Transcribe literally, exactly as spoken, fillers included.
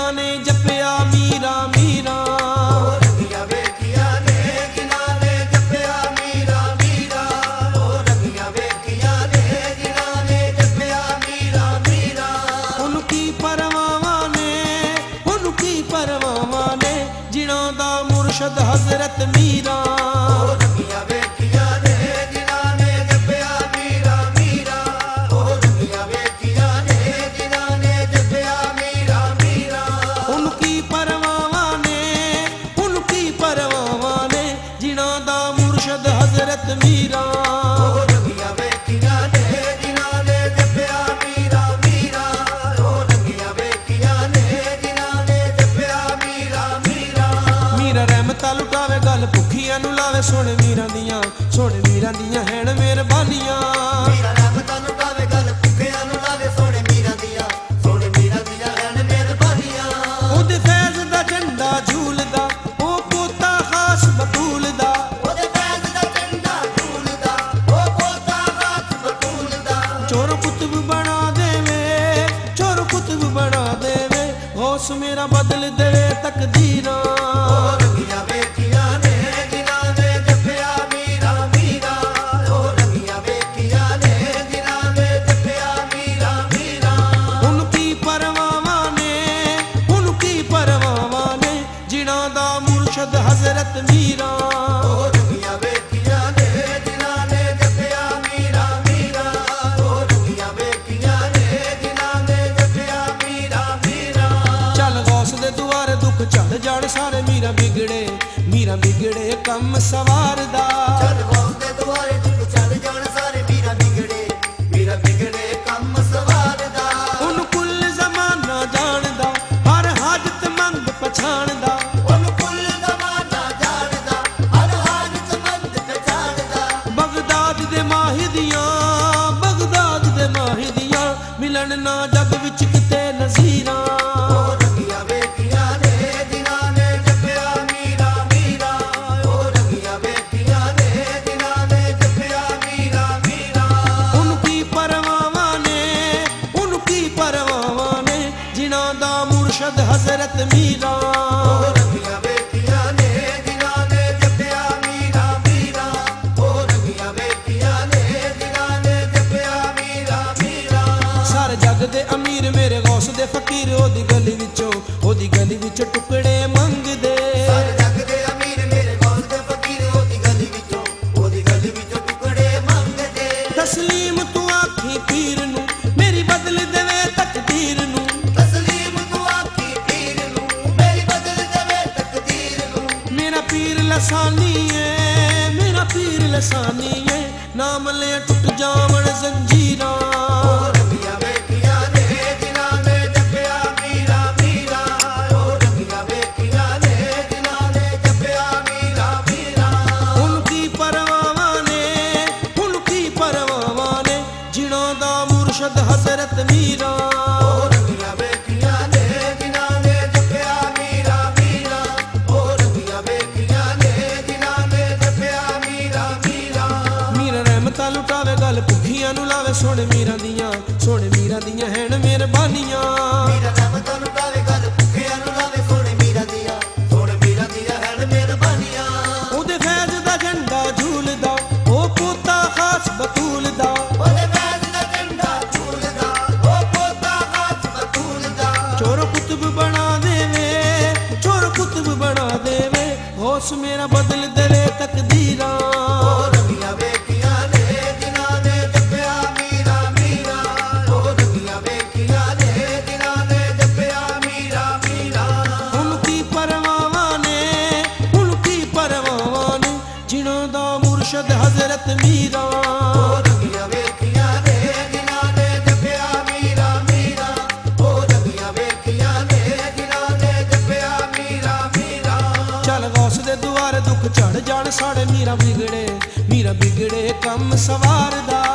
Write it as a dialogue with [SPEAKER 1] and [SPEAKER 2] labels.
[SPEAKER 1] जिन्हां ने जपिया मीरा मीरा।
[SPEAKER 2] रंगिया वेखिया ने जिन्हां ने जपिया मीरा मीरा। रंगिया वेखिया ने जिन्हां ने जपिया मीरा मीरा।
[SPEAKER 1] उनकी परवावां ने उनकी परवावां ने जिन्हां दा मुर्शद हजरत मीरा।
[SPEAKER 2] रंगिया वेखिया ने जिन्हां ने जपिया मीरा मीरा। रंगिया वेखिया ने जिन्हां ने जपिया मीरा मीरा।
[SPEAKER 1] उनकी परवावां ने उनकी परवावां ने जिन्हां दा मुर्शद हजरत मीरा।
[SPEAKER 2] रंगिया वेखिया ने जिन्हां ने जपिया मीरा मीरा। रंगिया वेखिया ने जिन्हां ने जपिया मीरा मीरा।
[SPEAKER 1] मीरा रहमतां लुटावे गल भुखियां नूं लावे सुण मीरां दियां सुण मीरां दियां हैन मेहरबानियां।
[SPEAKER 2] मीरा रहमतां लुटावे गल भुखियां नूं लावे सुण मीरां दियां सुण मीरां दियां हैन मेहरबानियां।
[SPEAKER 1] ओदे फैज़ दा झंडा झूलदा ओ पोता खास बतूल दा।
[SPEAKER 2] ओदे फैज़ दा झंडा झूलदा ओ पोता खास बतूल दा।
[SPEAKER 1] चोर कुतुब बना देवे चोर कुतुब बना देवे गौस मेरा बदल देवे तकदीरां।
[SPEAKER 2] रंगिया वेखिया ने जिन्हां ने जपिया मीरा मीरा। रंगिया वेखिया ने जिन्हां ने जपिया मीरा मीरा।
[SPEAKER 1] उनकी परवावां ने उनकी परवावां ने जिन्हां दा मुर्शद हजरत मीरा।
[SPEAKER 2] रंगिया वेखिया ने जिन्हां ने जपिया मीरा मीरा। रंगिया वेखिया ने जिन्हां ने जपिया मीरा मीरा।
[SPEAKER 1] चल गौस दे दुआरे दुख चढ़ जाण सारे मीरा बिगड़े मीरा बिगड़े कम सवारदा।
[SPEAKER 2] चल गौस दे दुआरे दुख चढ़ जाण सारे मीरा बिगड़े मीरा बिगड़े कम सवारदा।
[SPEAKER 1] उन कुल ज़माना जानदा हर हाजत मंग पछाणदा।
[SPEAKER 2] ਉਹਨੂੰ ਕੁੱਲ ਜ਼ਮਾਨਾ ਜਾਣਦਾ ਹਰ ਹਾਲਤ ਮੰਦ ਪਛਾਣਦਾ।
[SPEAKER 1] बगदाद दे माही दियां बगदाद दे माही दियां मिलन ना जग विच किते नज़ीरां।
[SPEAKER 2] ਰੰਗੀਆਂ ਵੇਖੀਆਂ ਨੇ ਜਿਨ੍ਹਾਂ ਨੇ ਜਪਿਆ ਮੀਰਾ ਮੀਰਾ। ਰੰਗੀਆਂ ਵੇਖੀਆਂ ਨੇ ਜਿਨ੍ਹਾਂ ਨੇ ਜਪਿਆ ਮੀਰਾ ਮੀਰਾ।
[SPEAKER 1] उनकी परवावां ने उनकी परवावां ने जिन्हां दा मुर्शद हजरत मीरा।
[SPEAKER 2] ਰੰਗੀਆਂ ਵੇਖੀਆਂ ਨੇ ਜਿਨ੍ਹਾਂ ਨੇ ਜਪਿਆ ਮੀਰਾ ਮੀਰਾ। ਰੰਗੀਆਂ ਵੇਖੀਆਂ ਨੇ ਜਿਨ੍ਹਾਂ ਨੇ ਜਪਿਆ ਮੀਰਾ ਮੀਰਾ।
[SPEAKER 1] सारे जग दे अमीर मेरे गौस दे फकीर ओदी गली विचों ओदी गली विच टुकड़े मंगदे।
[SPEAKER 2] ਸਾਰੇ ਜੱਗ ਦੇ ਅਮੀਰ ਮੇਰੇ ਗੌਸ ਦੇ ਫਕੀਰ ਉਹਦੀ ਗਲੀ ਵਿੱਚੋਂ ਉਹਦੀ ਗਲੀ ਵਿੱਚੋਂ ਟੁਕੜੇ ਮੰਗਦੇ।
[SPEAKER 1] तस्लीम तू आखी पीर नू मेरी बदल देवे तकदीर नू।
[SPEAKER 2] ਤਸਲੀਮ ਤੂੰ ਆਖੀ ਪੀਰ ਨੂੰ ਮੇਰੀ ਬਦਲ ਦੇਵੇ ਤਕਦੀਰ ਨੂੰ।
[SPEAKER 1] मेरा पीर लसानी है मेरा पीर लसानी है नाम ले टुट जावण जंजीरां।
[SPEAKER 2] ਰੰਗੀਆਂ ਵੇਖੀਆਂ ਨੇ ਜਿਨ੍ਹਾਂ ਨੇ ਜਪਿਆ ਮੀਰਾ ਮੀਰਾ। ਰੰਗੀਆਂ ਵੇਖੀਆਂ ਨੇ ਜਿਨ੍ਹਾਂ ਨੇ ਜਪਿਆ ਮੀਰਾ ਮੀਰਾ।
[SPEAKER 1] उनकी परवावां ने उनकी परवावां ने जिन्हां दा मुर्शद हजरत मीरा।
[SPEAKER 2] ਰੰਗੀਆਂ ਵੇਖੀਆਂ ਨੇ ਜਿਨ੍ਹਾਂ ਨੇ ਜਪਿਆ ਮੀਰਾ ਮੀਰਾ। ਰੰਗੀਆਂ ਵੇਖੀਆਂ ਨੇ ਜਿਨ੍ਹਾਂ ਨੇ ਜਪਿਆ ਮੀਰਾ ਮੀਰਾ।
[SPEAKER 1] मीरा रहमतां लुटावे गल भुखियां नूं लावे सुण मीरां दियां सुण मीरां दियां हैन मेहरबानियां।
[SPEAKER 2] ਮੀਰਾ ਰਹਿਮਤਾਂ ਲੁਟਾਵੇ ਗੱਲ ਭੁੱਖਿਆਂ ਨੂੰ ਲਾਵੇ ਸੋਹਣੇ ਮੀਰਾ ਦੀਆਂ ਸੋਹਣੇ ਮੀਰਾ ਦੀਆਂ ਹਨ ਮਿਹਰਬਾਨੀਆਂ।
[SPEAKER 1] ਉਹਦੇ ਫੈਜ਼ ਦਾ ਝੰਡਾ ਝੂਲਦਾ ਉਹ ਪੋਤਾ ਖਾਸ ਬਤੂਲ ਦਾ।
[SPEAKER 2] ਉਹਦੇ ਫੈਜ਼ ਦਾ ਝੰਡਾ ਝੂਲਦਾ ਉਹ ਪੋਤਾ ਖਾਸ ਬਤੂਲ ਦਾ।
[SPEAKER 1] ਚੋਰ ਕੁਤਬ ਬਣਾ ਦੇਵੇ ਚੋਰ ਕੁਤਬ ਬਣਾ ਦੇਵੇ ਹੋਸ਼ ਮੇਰਾ ਬਦਲ ਦੇਵੇ ਤਕਦੀਰਾਂ।
[SPEAKER 2] ਰੰਗੀਆਂ ਵੇਖੀਆਂ ਨੇ ਜਿਨ੍ਹਾਂ ਨੇ ਜਪਿਆ ਮੀਰਾ ਮੀਰਾ। ਰੰਗੀਆਂ ਵੇਖੀਆਂ ਨੇ ਜਿਨ੍ਹਾਂ ਨੇ ਜਪਿਆ ਮੀਰਾ ਮੀਰਾ।
[SPEAKER 1] ਉਨਕੀ ਪਰਵਾਵਾਂ ਨੇ ਉਨਕੀ ਪਰਵਾਵਾਂ ਨੇ ਜਿਨ੍ਹਾਂ ਦਾ ਮੁਰਸ਼ਦ ਹਜ਼ਰਤ ਮੀਰਾ।
[SPEAKER 2] ਰੰਗੀਆਂ ਵੇਖੀਆਂ ਨੇ ਜਿਨ੍ਹਾਂ ਨੇ ਜਪਿਆ ਮੀਰਾ ਮੀਰਾ। ਰੰਗੀਆਂ ਵੇਖੀਆਂ ਨੇ ਜਿਨ੍ਹਾਂ ਨੇ ਜਪਿਆ ਮੀਰਾ ਮੀਰਾ।
[SPEAKER 1] ਚੱਲ ਗੌਸ ਦੇ ਦੁਆਰੇ ਦੁੱਖ ਚੜ ਜਾਣ ਸਾੜੇ ਮੀਰਾ ਬਿਗੜੇ ਮੀਰਾ ਬਿਗੜੇ ਕੰਮ ਸਵਾਰਦਾ।